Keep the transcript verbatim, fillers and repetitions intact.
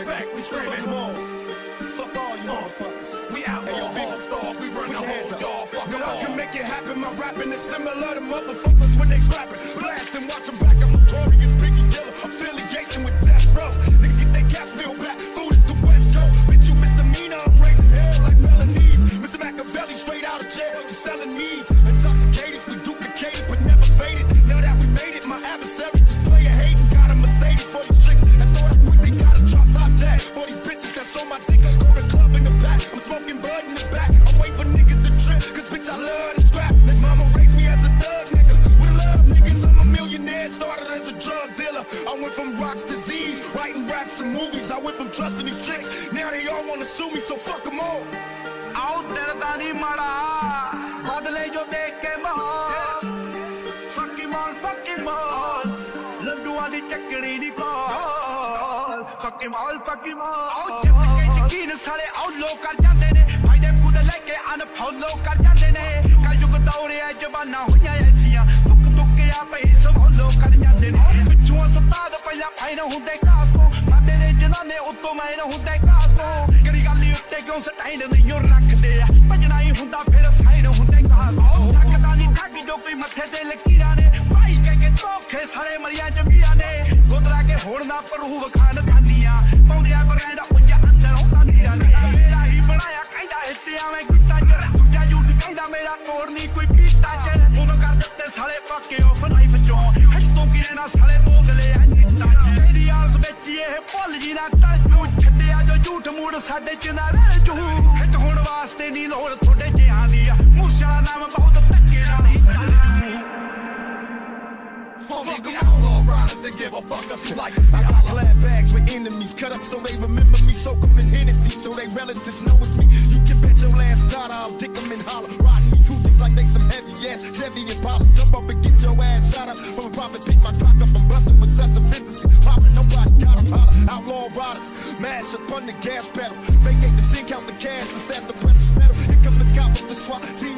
respect, we screaming. Fuck them all. Fuck all you motherfuckers. We out hey, all hogs, dog. We run the whole y'all. Fuck them all. I can make it happen. My rapping is similar to motherfuckers when they scrapping. Blast and watch them back. I'm notorious, Biggie Killer. Affiliation with Death Row. Niggas get their caps filled back. Food is the West Coast. Bitch, you misdemeanor. I'm raising hell like felonies. Mister Machiavelli straight out of jail to selling knees. Intoxicated, we duplicated, but never faded. Now that we made it, my adversaries just play a hating. Got a Mercedes for these tricks. I thought I quit, they got a drop top tag. For these bitches that's on my dick, I go to club in the back. I'm smoking bud in the back. I'm waiting for niggas to trip, cause bitch, I love to scrap. That mama raised me as a thug, nigga. With love, niggas, I'm a millionaire. Started as a drug dealer. I went from rocks to Z's, writing raps and movies. I went from trusting these chicks. Now they all wanna sue me, so fuck them all. Out there, Danny Mara. Badle jo dekh ke mahal. Fuck him all, fuck him all. Laddu wali chakri di call. Fuck him all, fuck him all. Out chip ke yakin sale out log kar jande ne. Bhai de khud leke unfollow kar jande ne. Kal yug daure hai jabana hoya aisiyan. Duk duk ke aap hi sab follow kar jande ne. Pichu ustad pehla bhai na hunde kaas ko. Mate ne janane utto main na hunde kaas ko. Kadi galli utte kyon stain nahi yo rakhde ya. Bajna hi hunda phir sain hunde kaas ko. Takda ni thagi jo koi mathe te lakira ne. Bhai ke ke tokhe sare mariya jamiya ne. Godra ke hodna par hu wakhan dandiya. Paundiya brand unja andar hunda dira ne. Mera hi banaya kaida hittiya mein gitta jara. Tuja jut kaida mera tor ni koi pita jara. Uno kar datte sare pakke off life jo. Hashto ki rehna sare dogle anita. Teri aas bechiye hai pol ji na tal ju. Chhaddiya jo jhoot mood sade ch na reh ju. Hit hon waaste ni lod thode jihan diya. Musha naam bahut takke naal hi chal ju. Fuck the outlaw riders that give a fuck up like I got glad bags with enemies cut up so they remember me. Soak them in Hennessy so they relatives know it's me. You can bet your last dollar I'll dick them in holler. Riding these hooties like they some heavy ass Chevy and Impala. Jump up and get your ass shot up from a profit. Pick my clock up and bustin' with specificity. Poppin' nobody got 'em holler. Outlaw riders mash up on the gas pedal. Vacate the sink, count the cash and stash the precious metal. Here come the cop with the SWAT team.